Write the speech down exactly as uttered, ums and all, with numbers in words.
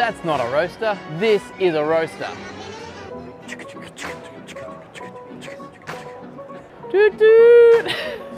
That's not a roaster, this is a roaster. Toot toot!